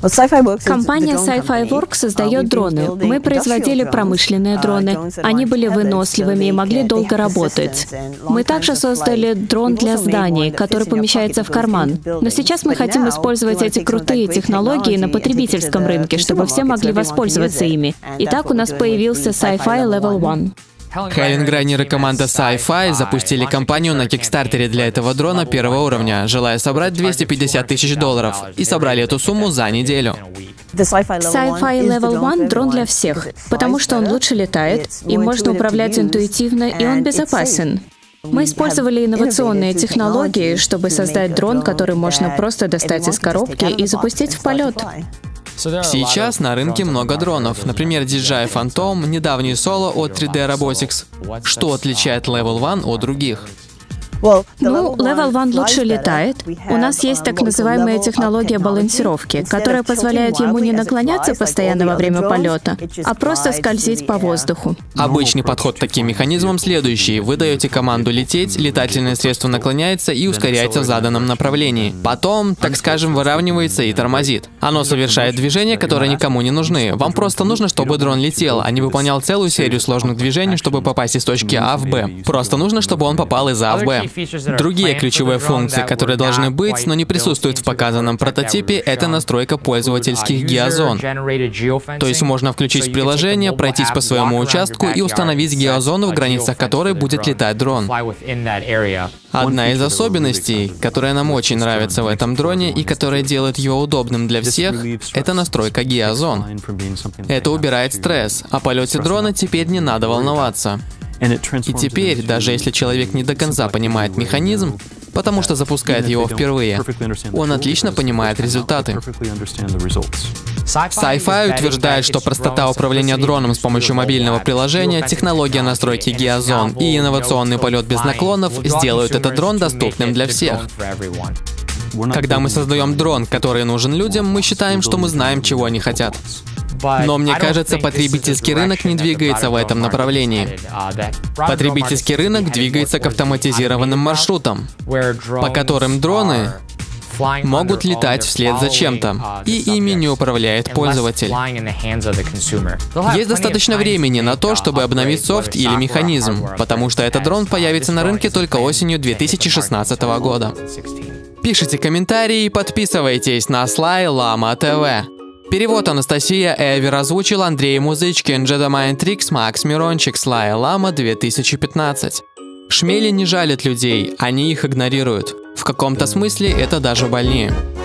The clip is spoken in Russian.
Компания Sci-Fi Works создает дроны. Мы производили промышленные дроны. Они были выносливыми и могли долго работать. Мы также создали дрон для зданий, который помещается в карман. Но сейчас мы хотим использовать эти крутые технологии на потребительском рынке, чтобы все могли воспользоваться ими. Итак, у нас появился Sci-Fi Level 1. Хелен Грайнер и команда Sci-Fi запустили кампанию на Кикстартере для этого дрона первого уровня, желая собрать $250 тысяч, и собрали эту сумму за неделю. Sci-Fi Level 1 — дрон для всех, потому что он лучше летает, им можно управлять интуитивно, и он безопасен. Мы использовали инновационные технологии, чтобы создать дрон, который можно просто достать из коробки и запустить в полет. Сейчас на рынке много дронов, например, DJI Phantom, недавний Solo от 3D Robotics. Что отличает Level 1 от других? Ну, Level 1 лучше летает. У нас есть так называемая технология балансировки, которая позволяет ему не наклоняться постоянно во время полета, а просто скользить по воздуху. Обычный подход к таким механизмам следующий. Вы даете команду лететь, летательное средство наклоняется и ускоряется в заданном направлении. Потом, так скажем, выравнивается и тормозит. Оно совершает движения, которые никому не нужны. Вам просто нужно, чтобы дрон летел, а не выполнял целую серию сложных движений, чтобы попасть из точки А в Б. Просто нужно, чтобы он попал из А в Б. Другие ключевые функции, которые должны быть, но не присутствуют в показанном прототипе, это настройка пользовательских геозон. То есть можно включить приложение, пройтись по своему участку и установить геозону, в границах которой будет летать дрон. Одна из особенностей, которая нам очень нравится в этом дроне и которая делает его удобным для всех, это настройка геозон. Это убирает стресс, о полете дрона теперь не надо волноваться. И теперь, даже если человек не до конца понимает механизм, потому что запускает его впервые, он отлично понимает результаты. Sci-Fi утверждает, что простота управления дроном с помощью мобильного приложения, технология настройки геозон и инновационный полет без наклонов сделают этот дрон доступным для всех. Когда мы создаем дрон, который нужен людям, мы считаем, что мы знаем, чего они хотят. Но мне кажется, потребительский рынок не двигается в этом направлении. Потребительский рынок двигается к автоматизированным маршрутам, по которым дроны могут летать вслед за чем-то, и ими не управляет пользователь. Есть достаточно времени на то, чтобы обновить софт или механизм, потому что этот дрон появится на рынке только осенью 2016 года. Пишите комментарии и подписывайтесь на Sly Llama TV. Перевод Анастасия Эвер, озвучил Андрей Музычкин, Jedi Mind Tricks, Макс Мирончик, Sly Llama 2015. Шмели не жалят людей, они их игнорируют. В каком-то смысле это даже больнее.